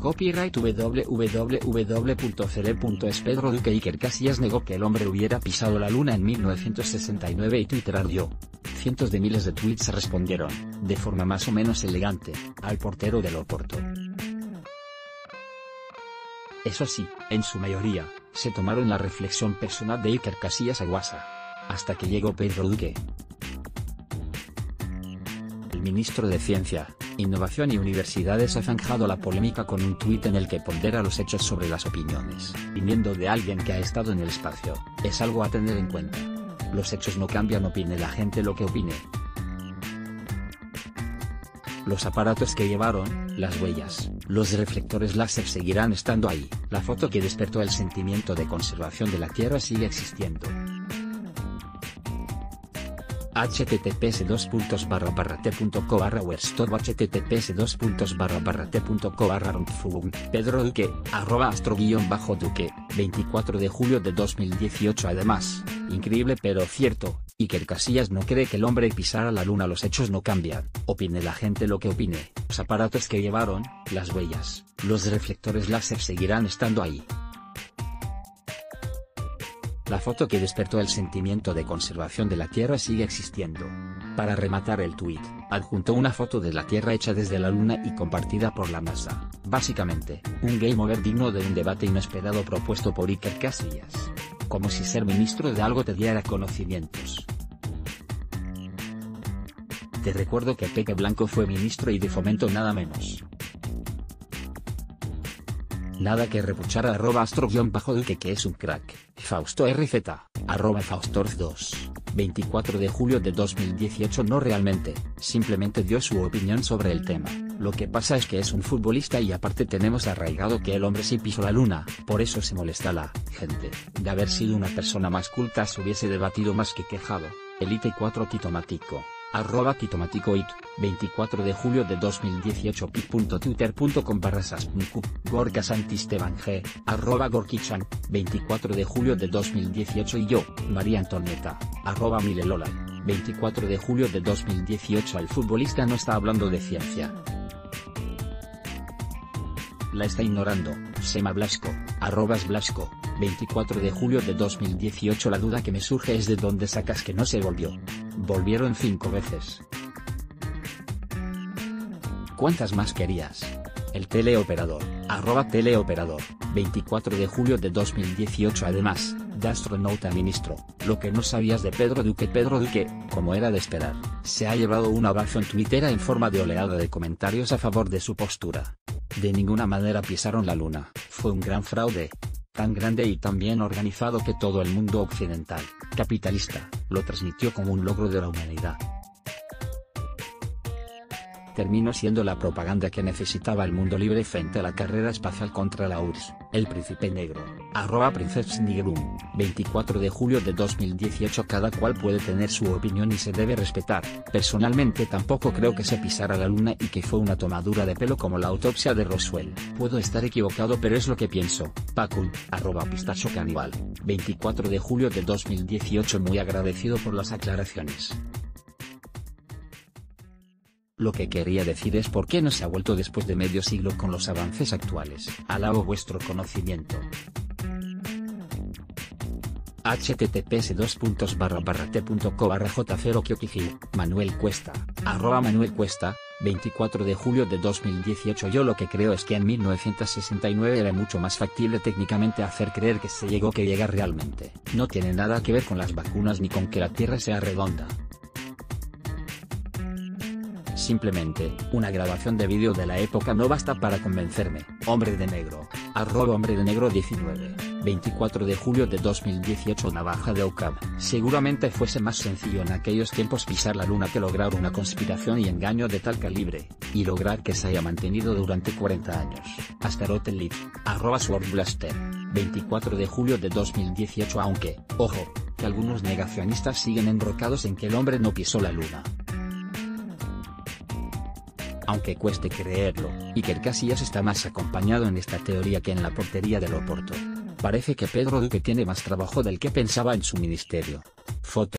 Copyright www.cele.es. Pedro Duque. Iker Casillas negó que el hombre hubiera pisado la luna en 1969 y Twitter ardió. Cientos de miles de tweets respondieron, de forma más o menos elegante, al portero del Oporto. Eso sí, en su mayoría, se tomaron la reflexión personal de Iker Casillas a WhatsApp. Hasta que llegó Pedro Duque. El ministro de Ciencia, Innovación y Universidades ha zanjado la polémica con un tuit en el que pondera los hechos sobre las opiniones. Viniendo de alguien que ha estado en el espacio, es algo a tener en cuenta. Los hechos no cambian, opine la gente lo que opine. Los aparatos que llevaron, las huellas, los reflectores láser seguirán estando ahí. La foto que despertó el sentimiento de conservación de la Tierra sigue existiendo. https://t.co/werstop https://t.co/rontfugum. Pedro Duque, @astro_duque, 24 de julio de 2018. Además, increíble pero cierto, Iker Casillas no cree que el hombre pisara la luna. Los hechos no cambian, opine la gente lo que opine. Los aparatos que llevaron, las huellas, los reflectores láser seguirán estando ahí. La foto que despertó el sentimiento de conservación de la Tierra sigue existiendo. Para rematar el tuit, adjuntó una foto de la Tierra hecha desde la Luna y compartida por la NASA. Básicamente, un game over digno de un debate inesperado propuesto por Iker Casillas. Como si ser ministro de algo te diera conocimientos. Te recuerdo que Pepe Blanco fue ministro y de Fomento nada menos. Nada que reprochar a @astro_duque que es un crack. Fausto RZ, @faustorz2, 24 de julio de 2018. No realmente, simplemente dio su opinión sobre el tema. Lo que pasa es que es un futbolista y aparte tenemos arraigado que el hombre sí pisó la luna, por eso se molesta la gente. De haber sido una persona más culta se hubiese debatido más que quejado. Elite 4 Titomático, @Titomáticoit, 24 de julio de 2018. pic.twitter.com/sas.cu. Gorka Santisteban G, @Gorkichan, 24 de julio de 2018. Y yo, María Antonieta, @Milelola, 24 de julio de 2018. El futbolista no está hablando de ciencia. La está ignorando. Sema Blasco, @Blasco, 24 de julio de 2018. La duda que me surge es de dónde sacas que no se volvió. Volvieron 5 veces. ¿Cuántas más querías? El teleoperador, @teleoperador, 24 de julio de 2018. Además, de astronauta a ministro, lo que no sabías de Pedro Duque. Pedro Duque, como era de esperar, se ha llevado un abrazo en Twitter en forma de oleada de comentarios a favor de su postura. De ninguna manera pisaron la luna, fue un gran fraude. Tan grande y tan bien organizado que todo el mundo occidental, capitalista, lo transmitió como un logro de la humanidad. Terminó siendo la propaganda que necesitaba el mundo libre frente a la carrera espacial contra la URSS. El príncipe negro, @princessnigrum, 24 de julio de 2018. Cada cual puede tener su opinión y se debe respetar. Personalmente tampoco creo que se pisara la luna y que fue una tomadura de pelo como la autopsia de Roswell. Puedo estar equivocado pero es lo que pienso. Pacul, @pistachocanibal, 24 de julio de 2018. Muy agradecido por las aclaraciones. Lo que quería decir es por qué no se ha vuelto después de medio siglo con los avances actuales. Alabo vuestro conocimiento. https://t.co/j0kyokiji, Manuel Cuesta, @Manuel Cuesta, 24 de julio de 2018. Yo lo que creo es que en 1969 era mucho más factible técnicamente hacer creer que se llegó que llegar realmente. No tiene nada que ver con las vacunas ni con que la Tierra sea redonda. Simplemente, una grabación de vídeo de la época no basta para convencerme. Hombre de negro, @hombredenegro19, 24 de julio de 2018. Navaja de Ockham. Seguramente fuese más sencillo en aquellos tiempos pisar la luna que lograr una conspiración y engaño de tal calibre, y lograr que se haya mantenido durante 40 años. Astaroth Leaf, @Swordblaster, 24 de julio de 2018. Aunque, ojo, que algunos negacionistas siguen enrocados en que el hombre no pisó la luna. Aunque cueste creerlo, Iker Casillas está más acompañado en esta teoría que en la portería del Oporto. Parece que Pedro Duque tiene más trabajo del que pensaba en su ministerio. Foto.